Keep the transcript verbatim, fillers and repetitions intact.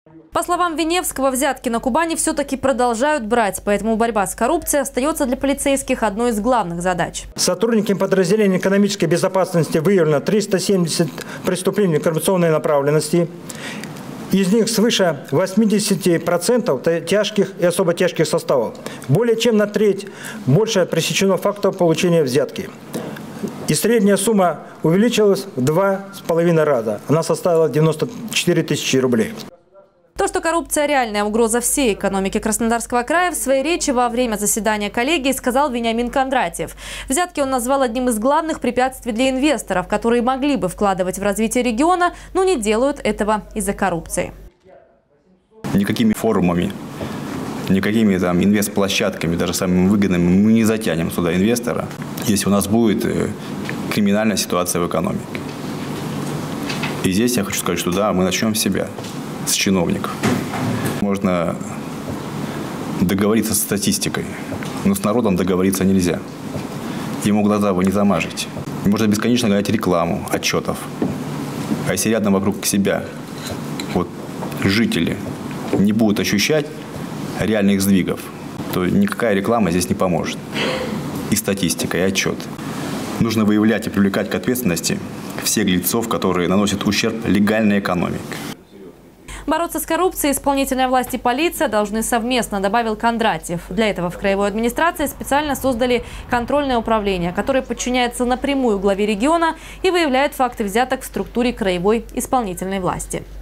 По словам Веневского, взятки на Кубани все-таки продолжают брать, поэтому борьба с коррупцией остается для полицейских одной из главных задач. Сотрудниками подразделения экономической безопасности выявлено триста семьдесят преступлений коррупционной направленности. Из них свыше восьмидесяти процентов тяжких и особо тяжких составов. Более чем на треть больше пресечено фактов получения взятки. И средняя сумма увеличилась в два с половиной раза. Она составила девяносто четыре тысячи рублей. То, что коррупция – реальная угроза всей экономике Краснодарского края, в своей речи во время заседания коллегии сказал Вениамин Кондратьев. Взятки он назвал одним из главных препятствий для инвесторов, которые могли бы вкладывать в развитие региона, но не делают этого из-за коррупции. Никакими форумами, никакими там инвестплощадками, даже самыми выгодными, мы не затянем сюда инвестора, если у нас будет криминальная ситуация в экономике. И здесь я хочу сказать, что да, мы начнем с себя. С чиновников. Можно договориться с статистикой, но с народом договориться нельзя. Ему глаза вы не замажете. Можно бесконечно гонять рекламу отчетов. А если рядом вокруг себя вот, жители не будут ощущать реальных сдвигов, то никакая реклама здесь не поможет. И статистика, и отчет. Нужно выявлять и привлекать к ответственности всех лицов, которые наносят ущерб легальной экономике. Бороться с коррупцией исполнительная власть и полиция должны совместно, добавил Кондратьев. Для этого в краевой администрации специально создали контрольное управление, которое подчиняется напрямую главе региона и выявляет факты взяток в структуре краевой исполнительной власти.